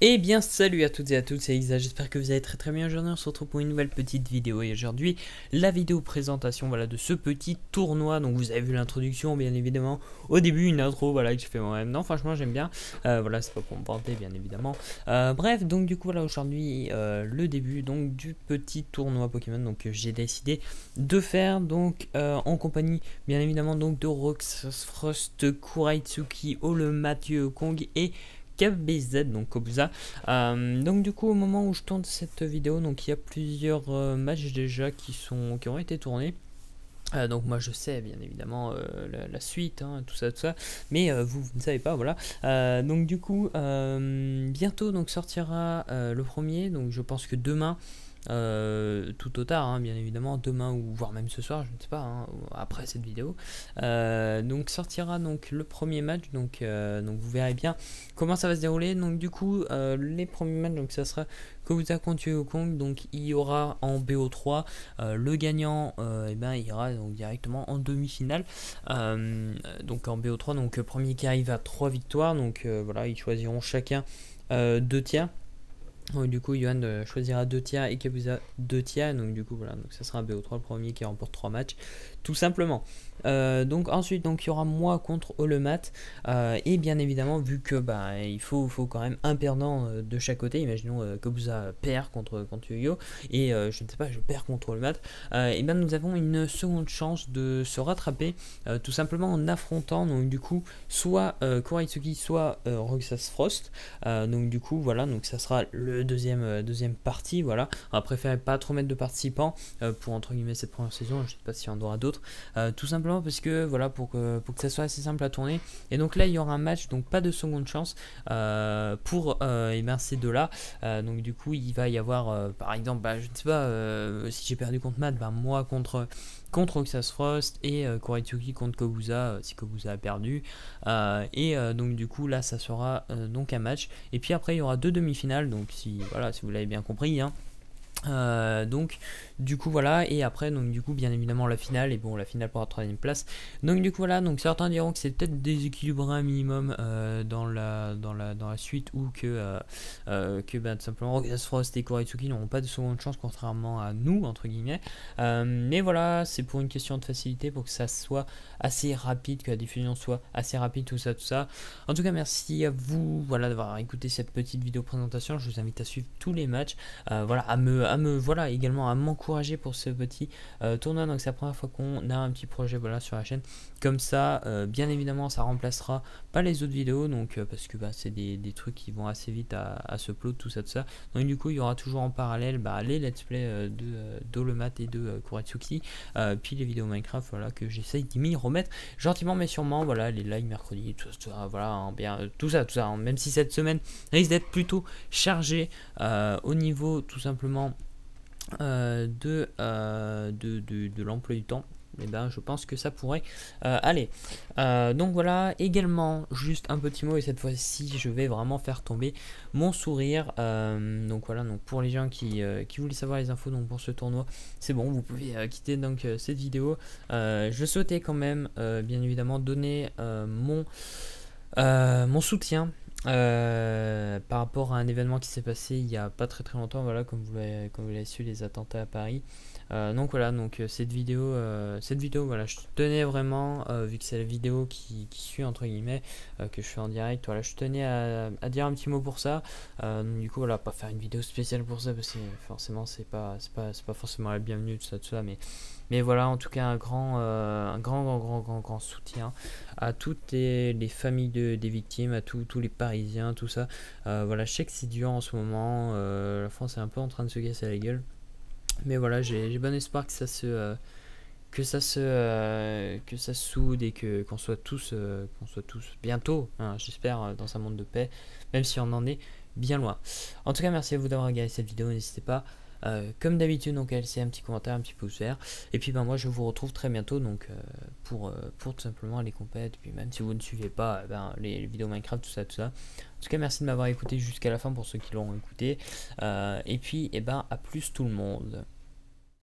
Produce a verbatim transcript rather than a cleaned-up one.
Eh bien salut à toutes et à tous, c'est Isa, j'espère que vous allez très très bien. Aujourd'hui on se retrouve pour une nouvelle petite vidéo et aujourd'hui la vidéo présentation voilà, de ce petit tournoi. Donc vous avez vu l'introduction bien évidemment, au début une intro voilà, que je fais moi-même. Non franchement j'aime bien, euh, voilà c'est pas pour me vanter bien évidemment. euh, Bref donc du coup voilà aujourd'hui euh, le début donc du petit tournoi Pokémon donc que j'ai décidé de faire donc euh, en compagnie bien évidemment donc de Roxas Frost, Kuraitsuki, Ole, Mathieu, Kong et K B Z, donc Kobuza. Euh, donc du coup au moment où je tourne cette vidéo, donc il y a plusieurs euh, matchs déjà qui sont qui ont été tournés. Euh, donc moi je sais bien évidemment euh, la, la suite, hein, tout ça, tout ça, mais euh, vous, vous ne savez pas, voilà. Euh, donc du coup euh, bientôt donc sortira euh, le premier, donc je pense que demain. Euh, tout au tard, hein, bien évidemment, demain ou voire même ce soir, je ne sais pas, hein, après cette vidéo. Euh, donc sortira donc le premier match, donc, euh, donc vous verrez bien comment ça va se dérouler. Donc du coup, euh, les premiers matchs, donc ça sera Kobuza contre Kong, donc il y aura en B O trois, euh, le gagnant, euh, et ben il ira donc directement en demi-finale. Euh, donc en B O trois, donc premier qui arrive à trois victoires, donc euh, voilà, ils choisiront chacun euh, deux tiers. Donc, du coup, Johan euh, choisira deux tiers et Kabuza deux tiers. Donc, du coup, voilà. Donc, ça sera un B O trois, le premier qui remporte trois matchs. Tout simplement. Euh, donc, ensuite, donc, il y aura moi contre Olemat. Euh, et bien évidemment, vu que bah, il faut, faut quand même un perdant euh, de chaque côté. Imaginons euh, Kabuza perd contre, contre Yu-Gi-Oh! Et euh, je ne sais pas, je perds contre Olemat. Euh, et bien, nous avons une seconde chance de se rattraper. Euh, tout simplement en affrontant, donc, du coup, soit euh, Kuraitsuki, soit euh, Roxas Frost. Euh, donc, du coup, voilà. Donc, ça sera le deuxième, euh, deuxième partie, voilà. On va préférer pas trop mettre de participants euh, pour entre guillemets cette première saison, je sais pas s'il y en aura d'autres, euh, tout simplement parce que voilà, pour que, pour que ça soit assez simple à tourner. Et donc là il y aura un match, donc pas de seconde chance euh, pour euh, et ben ces deux là. Euh, donc du coup il va y avoir euh, par exemple, bah, je ne sais pas, euh, si j'ai perdu contre Matt, bah, moi contre contre Roxas Frost et euh, Kuraitsuki contre Kobuza euh, si Kobuza a perdu. Euh, et euh, donc du coup là ça sera euh, donc un match. Et puis après il y aura deux demi-finales, donc si voilà, si vous l'avez bien compris, hein. Euh, donc du coup voilà, et après donc du coup bien évidemment la finale, et bon la finale pour la troisième place. Donc du coup voilà, donc certains diront que c'est peut-être déséquilibré un minimum euh, dans, la, dans, la, dans la suite, ou que, euh, euh, que bah, tout simplement Roxas Frost et Kuraitsuki n'auront pas de seconde chance contrairement à nous entre guillemets. Euh, mais voilà, c'est pour une question de facilité, pour que ça soit assez rapide, que la diffusion soit assez rapide, tout ça tout ça. En tout cas merci à vous voilà d'avoir écouté cette petite vidéo présentation. Je vous invite à suivre tous les matchs, euh, voilà, à me à me voilà également à m'encourager pour ce petit euh, tournoi. Donc c'est la première fois qu'on a un petit projet voilà sur la chaîne comme ça. Euh, bien évidemment ça remplacera pas les autres vidéos, donc euh, parce que bah, c'est des, des trucs qui vont assez vite à, à se upload, tout ça tout ça. Donc du coup il y aura toujours en parallèle bah, les let's play euh, de euh, d'Olemat et de euh, Kuraitsuki, euh, puis les vidéos Minecraft voilà, que j'essaye d'y m'y remettre gentiment mais sûrement, voilà, les lives mercredi, tout ça, tout ça voilà, hein, bien euh, tout ça tout ça hein, même si cette semaine risque d'être plutôt chargée euh, au niveau tout simplement Euh, de, euh, de, de, de l'emploi du temps. Et eh ben je pense que ça pourrait euh, aller. Euh, donc voilà, également juste un petit mot, et cette fois-ci je vais vraiment faire tomber mon sourire. Euh, donc voilà, donc pour les gens qui, euh, qui voulaient savoir les infos donc pour ce tournoi, c'est bon, vous pouvez euh, quitter donc euh, cette vidéo. Euh, je souhaitais quand même euh, bien évidemment donner euh, mon, euh, mon soutien euh, par rapport à un événement qui s'est passé il y a pas très très longtemps, voilà, comme vous l'avez comme vous l'avez su, les attentats à Paris. Euh, donc voilà, donc euh, cette vidéo, euh, cette vidéo, voilà, je tenais vraiment, euh, vu que c'est la vidéo qui, qui suit entre guillemets, euh, que je fais en direct, voilà, je tenais à, à dire un petit mot pour ça. Euh, donc, du coup voilà, pas faire une vidéo spéciale pour ça parce que forcément c'est pas, c'est pas, c'est pas forcément la bienvenue, tout ça, tout ça, mais mais voilà, en tout cas un grand, euh, un grand, grand, grand, grand, grand soutien à toutes les, les familles de, des victimes, à tous tous les Parisiens, tout ça. Euh, voilà, je sais que c'est dur en ce moment. Euh, la France est un peu en train de se casser la gueule, mais voilà, j'ai bon espoir que ça se, euh, que ça se, euh, que ça se soude, et que qu'on soit tous, euh, qu'on soit tous bientôt, hein, j'espère, dans un monde de paix, même si on en est bien loin. En tout cas, merci à vous d'avoir regardé cette vidéo. N'hésitez pas. Euh, comme d'habitude, donc à laisser un petit commentaire, un petit pouce vert, et puis ben moi je vous retrouve très bientôt donc euh, pour, euh, pour tout simplement les compètes, et puis même si vous ne suivez pas eh ben, les, les vidéos Minecraft, tout ça tout ça. En tout cas merci de m'avoir écouté jusqu'à la fin pour ceux qui l'ont écouté, euh, et puis et ben à plus tout le monde.